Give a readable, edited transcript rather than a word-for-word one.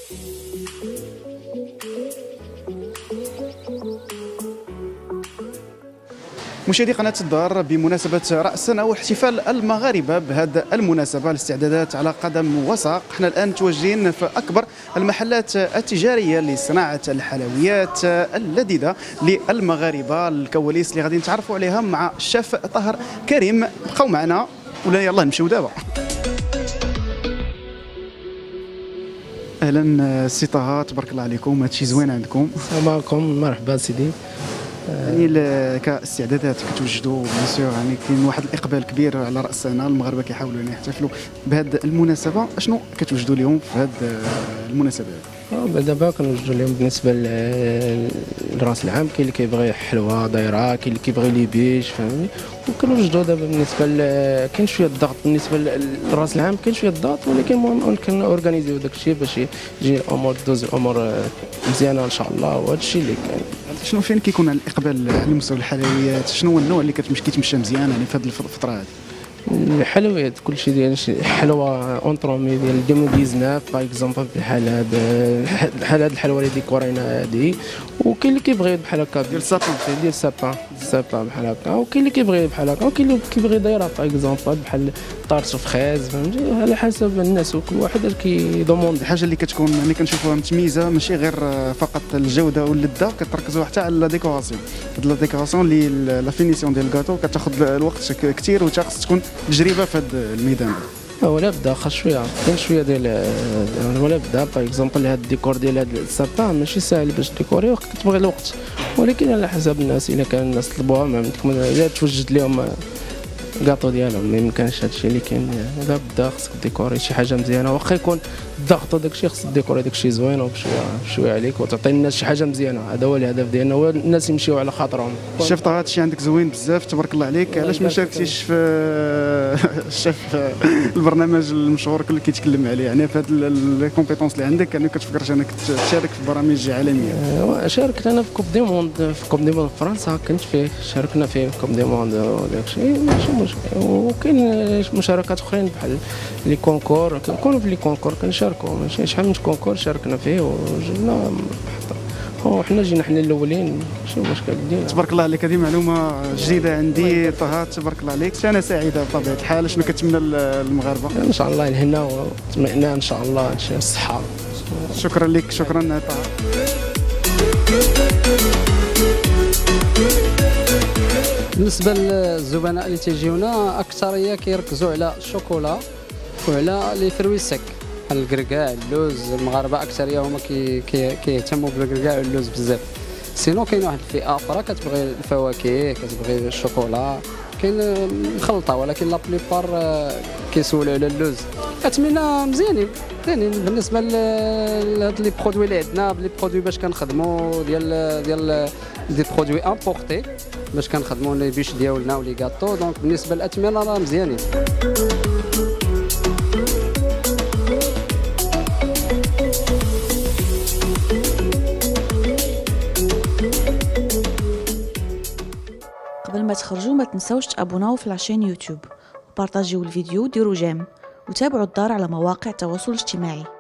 مشاهدي قناة الدار، بمناسبة رأس السنة واحتفال المغاربة بهذه المناسبة، الاستعدادات على قدم وساق. احنا الآن متواجدين في أكبر المحلات التجارية لصناعة الحلويات اللذيذة للمغاربة. الكواليس اللي غادي نتعرفوا عليها مع الشيف طاهر كريم. بقاو معنا ولا يلا نمشيو دابا. اهلا سي طه، تبارك الله عليكم، هادشي زوين عندكم. السلام عليكم، مرحبا سيدي. يعني كاستعدادات كتوجدوا بيان سور، يعني كاين واحد الاقبال كبير على راس السنه، المغاربه كيحاولوا يعني يحتفلوا بهذه المناسبه. اشنو كتوجدوا اليوم في هذه المناسبه؟ دابا كنوجدوا اليوم بالنسبه لراس العام، كاين اللي كيبغي حلوه دايره، كاين اللي كيبغي لي بيش، فهمتني. وكنوجدوا دابا بالنسبه كاين شويه الضغط بالنسبه لراس العام، كاين شويه الضغط، ولكن المهم كنورغانيزيو داك الشيء باش يجي الامور دوز الامور مزيانه ان شاء الله. وهذا الشيء اللي كاين. شنو فين كيكون الاقبال على مستوى الحلويات؟ شنو هو النوع اللي كيتمشى مزيان يعني في هذه الفتره هذه؟ الحلويات كلشي ديال حلوه اونطرومي ديال 2019 باغ اكزومبل، بحال هاد الحلوه اللي ديكورينا هادي. وكاين اللي كيبغي بحال هكا ديال السابان بحال هكا، وكاين اللي كيبغي بحال هكا، وكاين اللي كيبغي دايره باغ اكزومبل بحال طارت فخاز، فهمتي، على حسب الناس وكل واحد كيدوموند. الحاجه اللي كتكون يعني كنشوفوها متميزه ماشي غير فقط الجوده واللذه، كتركزوا حتى على لا ديكوراسيون. هاد لا ديكوراسيون اللي لا فينيسيون ديال الكاطو كتاخذ الوقت كثير، وخاص تكون تجربه في هذا الميدان. ولا بدا خاص شويه، كاين شويه ديال ولا بدا باغ اكزومبل هاد الديكور ديال هاد السابان ماشي ساهل باش ديكوريه، كتبغي الوقت، ولكن على حسب الناس. الا كان الناس طلبوها ما عندكم الا توجد لهم كاطو ديالهم، ما يمكنش هادشي اللي كاين. لا بدا خصك ديكوري شي حاجه مزيانه، واخا يكون الضغط وداك الشيء، خصك ديكوري داك الشيء زوين وبشويه عليك، وتعطي الناس شي حاجه مزيانه. هذا هو الهدف ديالنا، هو الناس يمشيو على خاطرهم. الشيف طه، هادشي عندك زوين بزاف، تبارك الله عليك. علاش ما شاركتيش في الشيف البرنامج المشهور اللي كيتكلم عليه، يعني في هاد لي كومبيتونس اللي عندك، يعني كتفكرش انك تشارك في برامج عالميه؟ شاركت انا في كوب دي موند، في كوب دي موند فرنسا كنت فيه، شاركنا فيه في كوب دي موند وداك الشيء، ماشي مشكل. وكاين مشاركات اخرين بحال لي كونكور، كنكونوا في لي كونكور كنشاركوا، ماشي شحال من كونكور شاركنا فيه وجبنا وحنا جينا حنا الاولين، ماشي مشكل ديالنا. تبارك الله عليك، هذه معلومه جديده عندي طه، تبارك الله عليك. انا سعيده بطبيعه الحال. شنو كتمنى للمغاربه؟ ان شاء الله الهنا والاطمئنان ان شاء الله، الصحه. شكرا لك، شكرا طه. بالنسبه للزبناء اللي تيجيونا، اكثريه كيركزوا على الشوكولا وعلى لي فروي سيك بحال الكركاع، اللوز. المغاربه اكثريه هما كيهتموا بالكركاع واللوز بزاف. سينو كاين واحد الفئه اخرى كتبغي الفواكه، كتبغي الشوكولا، كاين مخلطه، ولكن لا بليبار كيسولوا على اللوز. كتمنى مزيانين بالنسبه لهاد لي برودوي اللي عندنا، لي برودوي باش كنخدموا ديال دي برودوي امبورتي، باش كنخدموا لي بيش ديالنا ولي كاطو. دونك بالنسبه للاثمنه راه مزيانين. قبل ما تخرجوا ما تنسوش تابوناو في لاشين يوتيوب، وبارطاجيو الفيديو وديروا جيم، وتابعوا الدار على مواقع التواصل الاجتماعي.